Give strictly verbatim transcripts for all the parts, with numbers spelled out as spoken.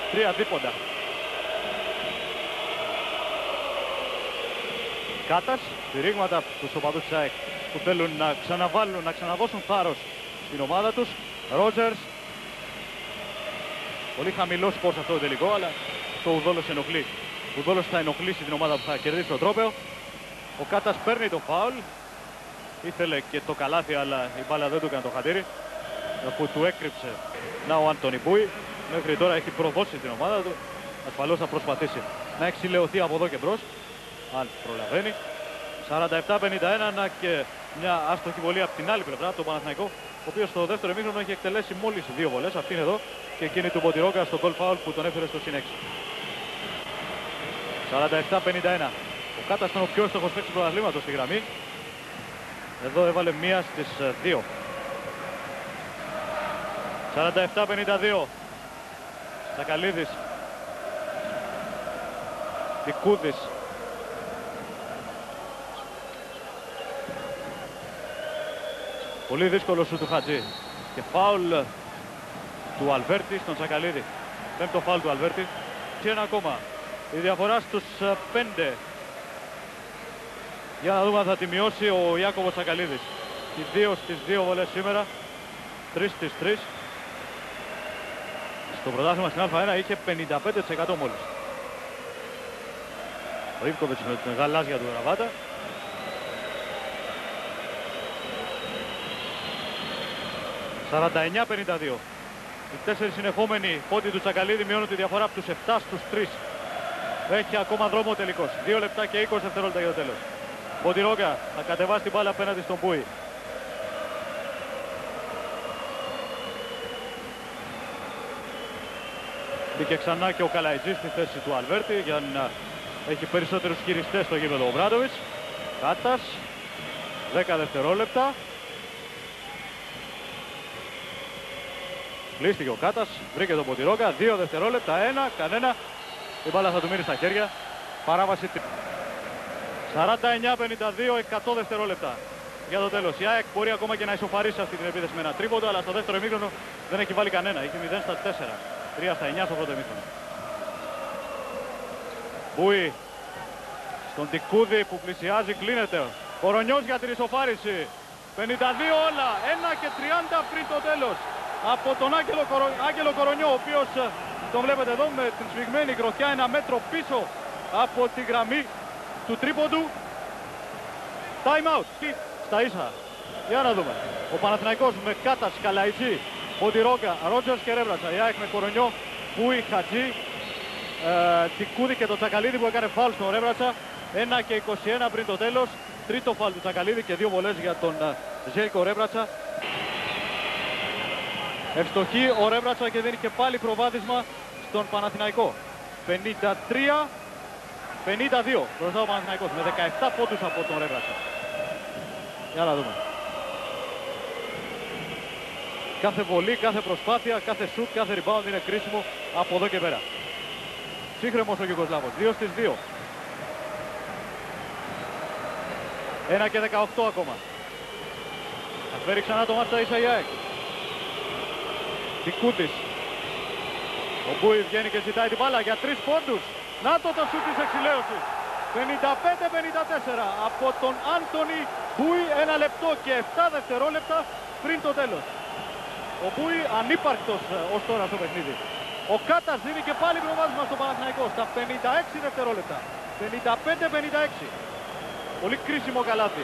Τρία δίποντα. Κάτας, στηρίγματα στους οπαδούς της ΑΕΚ που θέλουν να ξαναβάλουν, να ξαναδώσουν θάρρος στην ομάδα τους. Ρότζερς. Πολύ χαμηλό σκορ σε αυτό το τελικό, αλλά το Ουδόλος ενοχλεί. Ο Ουδόλος θα ενοχλήσει την ομάδα που θα κερδίσει το τρόπαιο. Ο Κάτας παίρνει το φάουλ. Ήθελε και το καλάθι, αλλά η μπάλα δεν του έκανε το χατήρι, που του έκρυψε. Να ο Άντωνι Μπούι μέχρι τώρα έχει προδώσει την ομάδα του. Ασφαλώς θα προσπαθήσει να εξηλαιωθεί από εδώ και μπρος, αν προλαβαίνει. σαράντα επτά πενήντα ένα και μια άστοχη βολή από την άλλη πλευρά, από τον Παναθηναϊκό, ο οποίος στο δεύτερο ημίχρονο έχει εκτελέσει μόλις δύο βολές. Αυτή είναι εδώ και εκείνη του Μποτιρόκα στο goal foul που τον έφερε στο συν έξι. σαράντα επτά πενήντα ένα. Ο Κάτας ήταν ο πιο εύστοχος παίκτης του πρωταθλήματος στη γραμμή. Εδώ έβαλε μία στις δύο. σαράντα επτά πενήντα δύο. Τσακαλίδης. Δικούδης. Πολύ δύσκολο σου του Χατζή. Και φάουλ του Αλβέρτη στον Τσακαλίδη. Πέμπτο φάουλ του Αλβέρτη. Και ένα ακόμα. Η διαφορά στους πέντε. Για να δούμε αν θα τη μειώσει ο Ιάκωβος Τσακαλίδης. Οι δύο στις δύο βολές σήμερα. Τρεις στις τρεις. Στο πρωτάθλημα στην Α1 είχε πενήντα πέντε τοις εκατό μόλις. Ο Ιβκοβιτς με την γαλάζια του γραβάτα. σαράντα εννιά πενήντα δύο. Οι τέσσερις συνεχόμενοι πόντοι του Τσακαλίδη μειώνουν τη διαφορά από τους επτά στους τρεις. Έχει ακόμα δρόμο ο τελικός. δύο λεπτά και είκοσι δευτερόλεπτα για το τέλος. Μποτιρόγκα θα κατεβάσει την μπάλα απέναντι στον Μπούι. Μπήκε ξανά και ο Καλαϊτζής στη θέση του Αλβέρτη για να έχει περισσότερους χειριστές στο γήπεδο ο Βράντοβιτς. Κάτας, δέκα δευτερόλεπτα. Κλείστηκε ο Κάτας, βρήκε τον Μποτιρόγκα, δύο δευτερόλεπτα, ένα, κανένα. Η μπάλα θα του μείνει στα χέρια. Παράβαση σαράντα εννιά πενήντα δύο, εκατό δευτερόλεπτα για το τέλος. Η ΑΕΚ μπορεί ακόμα και να ισοφαρίσει αυτή την επίθεση με ένα τρίποντο, αλλά στο δεύτερο ημίχρονο δεν έχει βάλει κανένα. Έχει μηδέν στα τέσσερα, τρία στα εννιά στο πρώτο ημίχρονο. Μπούι στον Τικούδη που πλησιάζει, κλείνεται. Κορονιός για την ισοφάριση. πενήντα δύο όλα, ένα και τριάντα πριν το τέλος. Από τον Άγγελο, Κορο... Άγγελο Κορονιό, ο οποίος τον βλέπετε εδώ με την σφιγμένη γροθιά ένα μέτρο πίσω από τη γραμμή του τρίποντου. Time out. Στα ίσα. Για να δούμε. Ο Παναθηναϊκός με Κάτας, Καλαϊτζή, Μποτιρόγκα, Ρότζερς και Ρέβρατσα. Η ΑΕΚ με Κορονιό, Μπούι, Χατζή, ε, Τικούδη και το Τσακαλίδη που έκανε φάουλ στον Ρέβρατσα. ένα και είκοσι ένα πριν το τέλος. Τρίτο φάουλ του Τσακαλίδη και δύο βολές για τον Ζέλικο Ρέβρατσα. Ευστοχή ο Ρέβρατσα και δίνει και πάλι προβάδισμα στον Παναθηναϊκό. πενήντα τρία πενήντα δύο μπροστά ο Παναθηναϊκός με δεκαεπτά πόντους από τον Ρέβρατσα. Για να δούμε. Κάθε βολή, κάθε προσπάθεια, κάθε σουτ, κάθε rebound είναι κρίσιμο από εδώ και πέρα. Σύγχρεμος ο Γιουγκοσλάβος, δύο στις δύο. ένα και δεκαοκτώ ακόμα. Θα φέρει ξανά το μάτσα ίσα η ΑΕΚ. Τικούτης. Ο Μπούι βγαίνει και ζητάει την μπάλα για τρεις πόντους. Να το το σουτ της εξηλαίωσης. πενήντα πέντε πενήντα τέσσερα από τον Άντωνι Μπούι, ένα λεπτό και επτά δευτερόλεπτα πριν το τέλος. Ο Μπούι ανύπαρκτος ως τώρα στο παιχνίδι. Ο Κάτας δίνει και πάλι προβάδισμα στο Παναθηναϊκό στα πενήντα έξι δευτερόλεπτα. πενήντα πέντε πενήντα έξι. Πολύ κρίσιμο καλάθι.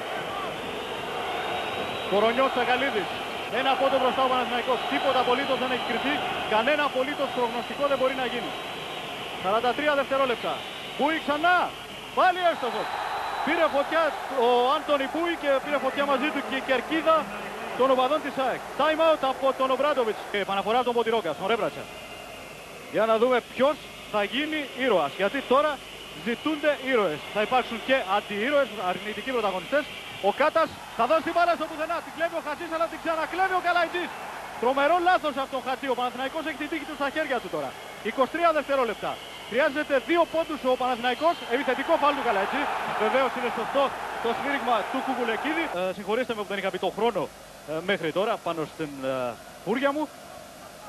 Κορονιός Τσακαλίδης. Ένα πόντο μπροστά ο Παναθηναϊκός. Τίποτα απολύτως δεν έχει κρυφτεί. Κανένα απολύτως προγνωστικό δεν μπορεί να γίνει. σαράντα τρία δευτερόλεπτα. Μπούι ξανά. Πάλι εύστοχος. Πήρε φωτιά ο Άντωνι Μπούι και πήρε φωτιά μαζί του και η κερκίδα των οπαδών της ΑΕΚ. Time out από τον Ομπράντοβιτς. Και επαναφορά τον Μποτιρόγκα, στον Ρέβρατσα. Για να δούμε ποιος θα γίνει ήρωας. Γιατί τώρα ζητούνται ήρωες. Θα υπάρξουν και αντιήρωες, αρνητικοί πρωταγωνιστές. Ο Κάτας θα δώσει την μπάλα στο πουθενά. Την κλέβει ο Χατζής, αλλά την ξανακλέβει ο Καλαϊτζής. Τρομερό λάθος από τον Χατζή. Ο Παναθηναϊκός έχει την τύχη του στα χέρια του τώρα. είκοσι τρία δευτερόλεπτα. Χρειάζεται δύο πόντους ο Παναθηναϊκός. Επιθετικό φάουλ του Καλαϊτζή. Βεβαίως είναι σωστό το σφύριγμα του Κουκουλεκίδη. Ε, συγχωρήστε με που δεν είχα πει το χρόνο ε, μέχρι τώρα πάνω στην ε, φούρια μου.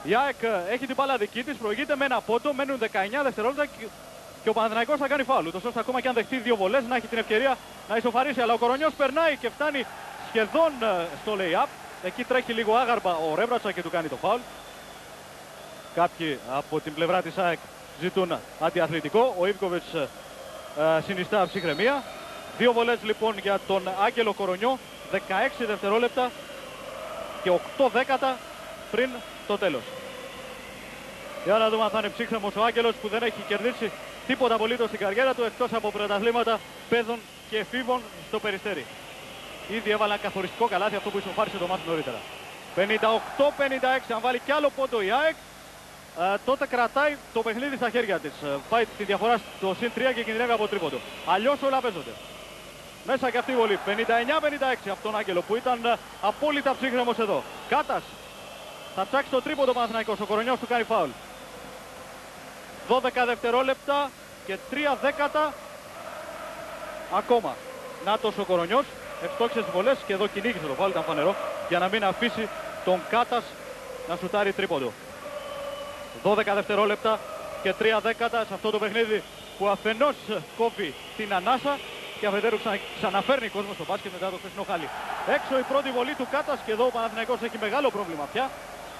Η ΑΕΚ έχει την μπάλα δική της, προηγείται με ένα πόντο, μένουν δεκαεννιά δευτερόλεπτα και ο Παναθηναϊκός θα κάνει φάουλ. Ούτως ώστε ακόμα και αν δεχτεί δύο βολές να έχει την ευκαιρία να ισοφαρίσει. Αλλά ο Κορονιός περνάει και φτάνει σχεδόν στο lay-up. Εκεί τρέχει λίγο άγαρμα ο Ρέβρατσα και του κάνει το φάουλ. Κάποιοι από την πλευρά της ΑΕΚ ζητούν αντιαθλητικό. Ο Ιβκοβιτς ε, συνιστά ψυχραιμία. Δύο βολές λοιπόν για τον Άγγελο Κορονιό. δεκαέξι δευτερόλεπτα και οκτώ δέκατα πριν το τέλος. Για να δούμε αν θα είναι ψύχρεμος ο Άγγελος, που δεν έχει κερδίσει τίποτα απολύτως στην καριέρα του εκτός από πρωταθλήματα παιδών και εφήβων στο Περιστέρι. Ήδη έβαλαν καθοριστικό καλάθι, αυτό που ισοφάρισε το μάτι νωρίτερα. πενήντα οκτώ πενήντα έξι, αν βάλει κι άλλο πόντο η ΑΕΚ, ε, τότε κρατάει το παιχνίδι στα χέρια της. Ε, πάει τη διαφορά στο συν τρία και κινδυνεύει από τρίποντο. Αλλιώς όλα παίζονται. Μέσα και αυτή η βολή. πενήντα εννιά πενήντα έξι από τον Άγγελο, που ήταν ε, απόλυτα ψύχρεμος εδώ. Κάτας θα ψάξει το τρίποντο Παναθηναϊκός. Ο Κορονιός του κάνει φάουλ. δώδεκα δευτερόλεπτα και τρία δέκατα ακόμα. Νάτος ο Κορονιός. Ευστόχισε τις βολές και εδώ κυνήγησε το φάουλ, ήταν φανερό, για να μην αφήσει τον Κάτας να σουτάρει τρίποντο. δώδεκα δευτερόλεπτα και τρία δέκατα σε αυτό το παιχνίδι που αφενός κόβει την ανάσα και αφετέρου ξανα, ξαναφέρνει κόσμο στο μπάσκετ μετά το χθεσινό χάλι. Έξω η πρώτη βολή του Κάτας και εδώ ο Παναθηναϊκός έχει μεγάλο πρόβλημα πια.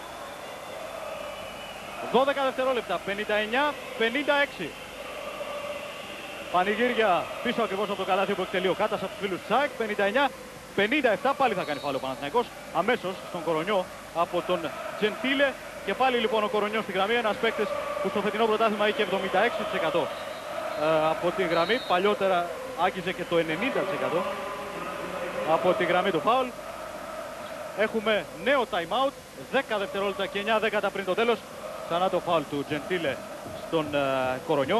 δώδεκα δευτερόλεπτα, πενήντα εννιά πενήντα έξι. Πανηγύρια πίσω ακριβώς από το καλάθι που εκτελεί ο Κάτας από τους φίλους της ΑΕΚ. πενήντα εννιά πενήντα επτά, πάλι θα κάνει φάουλ ο Παναθηναϊκός αμέσως στον Κορονιό από τον Τζεντίλε. Και πάλι λοιπόν ο Κορονιός στη γραμμή, ένας παίκτης που στο φετινό πρωτάθλημα είχε εβδομήντα έξι τοις εκατό από τη γραμμή. Παλιότερα άγγιζε και το ενενήντα τοις εκατό από τη γραμμή του φάουλ. Έχουμε νέο time out, δέκα δευτερόλεπτα και εννιά δέκατα πριν το τέλος. Ξανά το φάουλ του Τζεντίλε στον uh, Κορονιό.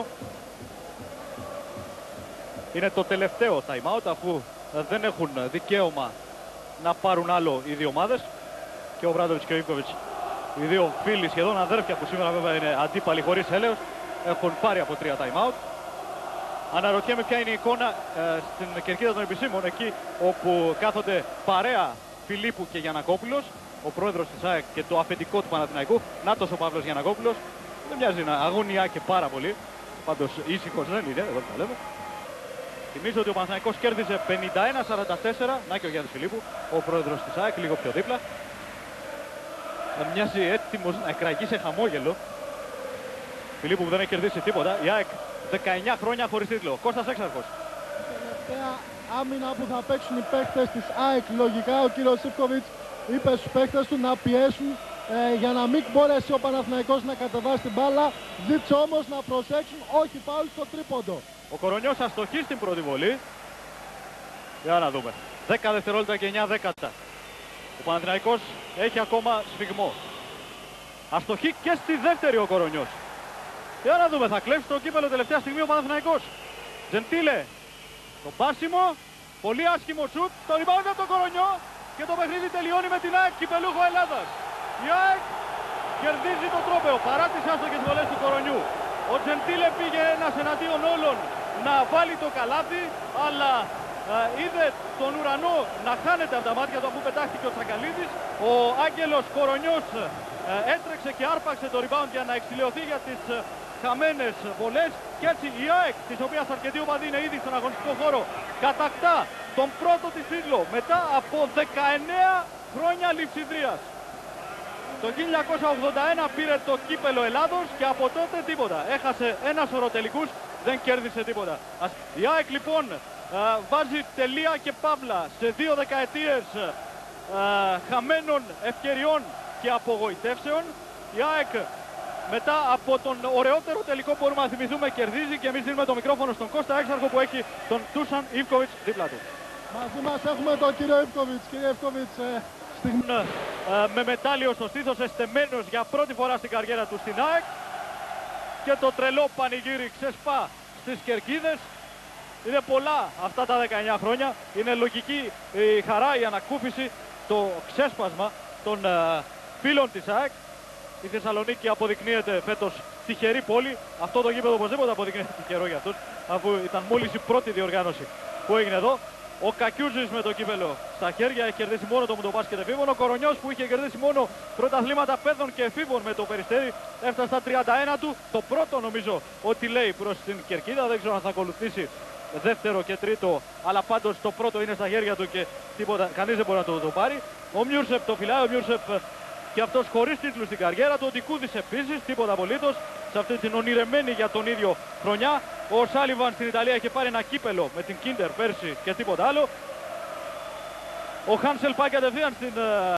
Είναι το τελευταίο time out, αφού uh, δεν έχουν δικαίωμα να πάρουν άλλο οι δύο ομάδες. Και ο Βράντοβιτς και ο Ιβκοβιτς, οι δύο φίλοι σχεδόν αδέρφια που σήμερα βέβαια είναι αντίπαλοι χωρίς έλεος, έχουν πάρει από τρία time out. Αναρωτιέμαι ποια είναι η εικόνα uh, στην κερκίδα των επισήμων, εκεί όπου κάθονται παρέα Φιλίππου και Γιαννακόπουλος, ο πρόεδρος της ΑΕΚ και το αφεντικό του Παναθηναϊκού. Νάτος ο Παύλος Γιαννακόπουλος. Δεν μοιάζει να αγωνιά και πάρα πολύ. Πάντως ήσυχος δεν είναι, εδώ το λέμε. Θυμίζω ότι ο Παναθηναϊκός κέρδισε πενήντα ένα σαράντα τέσσερα. Να και ο Γιάννης Φιλίππου, ο πρόεδρος της ΑΕΚ, λίγο πιο δίπλα. Μοιάζει έτοιμος να εκραγεί σε χαμόγελο. Φιλίππου που δεν έχει κερδίσει τίποτα. Η ΑΕΚ δεκαεννιά χρόνια χωρίς τίτλο. Κώστας Έξαρχος. Τελευταία άμυνα που θα παίξουν οι παίκτες της ΑΕΚ, λογικά ο κύριος Ιβκοβιτς είπε στους παίκτες του να πιέσουν ε, για να μην μπορέσει ο Παναθηναϊκός να κατεβάσει την μπάλα. Ζήτησε όμως να προσέξουν, όχι φάουλ στο τρίποντο. Ο Κορονιός αστοχεί στην πρώτη βολή. Για να δούμε. δέκα δευτερόλεπτα και εννιά δέκατα. Ο Παναθηναϊκός έχει ακόμα σφιγμό. Αστοχεί και στη δεύτερη ο Κορονιός. Για να δούμε, θα κλέψει το κύπελο τελευταία στιγμή ο Παναθηναϊκός. Τζεντίλε. Το πάσιμο. Πολύ άσχημο σουτ. Το rebound από τον Κορονιό. Και το παιχνίδι τελειώνει με την ΑΕΚ, κυπελούχο Ελλάδας. Η ΑΕΚ κερδίζει το τρόπαιο παρά τις άστοχες βολές του Κορονιού. Ο Τζεντίλε πήγε ένας εναντίον όλων να βάλει το καλάθι, αλλά ε, είδε τον ουρανό να χάνεται από τα μάτια του αφού πετάχτηκε ο Τσακαλίδης. Ο Άγγελος Κορονιός ε, έτρεξε και άρπαξε το rebound για να εξηλαιωθεί για τις ε, χαμένες βολές. Και έτσι η ΑΕΚ, της οποίας αρκετοί οπαδοί είναι ήδη στον αγωνιστικό χώρο, κατακτά τον πρώτο της τίτλο μετά από δεκαεννέα χρόνια λειψιδρίας. Το χίλια εννιακόσια ογδόντα ένα πήρε το κύπελο Ελλάδος και από τότε τίποτα. Έχασε ένα σωρό τελικούς, δεν κέρδισε τίποτα. Η ΑΕΚ λοιπόν βάζει τελεία και παύλα σε δύο δεκαετίες χαμένων ευκαιριών και απογοητεύσεων. Η ΑΕΚ μετά από τον ωραιότερο τελικό που μπορούμε να θυμηθούμε κερδίζει, και εμείς δίνουμε το μικρόφωνο στον Κώστα Έξαρχο που έχει τον Τούσαν Ιβκοβιτς δίπλα του. Μαζί μας έχουμε τον κύριο Ιβκοβιτς. Κύριε Ιβκοβιτς, ε, Στην, ε, με μετάλλιο στο στήθος, εστεμένος για πρώτη φορά στην καριέρα του στην ΑΕΚ, και το τρελό πανηγύρι ξεσπά στις κερκίδες. Είναι πολλά αυτά τα δεκαεννιά χρόνια. Είναι λογική η χαρά, η ανακούφιση, το ξέσπασμα των ε, φίλων της ΑΕΚ. Η Θεσσαλονίκη αποδεικνύεται φέτος τυχερή πόλη. Αυτό το γήπεδο οπωσδήποτε αποδεικνύεται τυχερό για αυτούς, αφού ήταν μόλις η πρώτη διοργάνωση που έγινε εδώ. Ο Κακιούζης με το κύπελο στα χέρια έχει κερδίσει μόνο το Μουντομπάσκετ εφήβων. Ο Κορονιός που είχε κερδίσει μόνο πρωταθλήματα παιδών και εφήβων με το Περιστέρι έφτασε στα τριάντα ένα του. Το πρώτο νομίζω ότι λέει προς την κερκίδα. Δεν ξέρω αν θα ακολουθήσει δεύτερο και τρίτο, αλλά πάντως το πρώτο είναι στα χέρια του και τίποτα, κανείς δεν μπορεί να το, το πάρει. Ο Μιούρσεπ το φυλάει, ο Μιούρσεπ και αυτός χωρίς τίτλους στην καριέρα του. Ο Τικούδης επίσης, τίποτα απολύτως σε αυτή την ονειρεμένη για τον ίδιο χρονιά. Ο Σάλιβαν στην Ιταλία είχε πάρει ένα κύπελο με την Κίντερ πέρσι και τίποτα άλλο. Ο Χάνσελ πάει κατευθείαν στην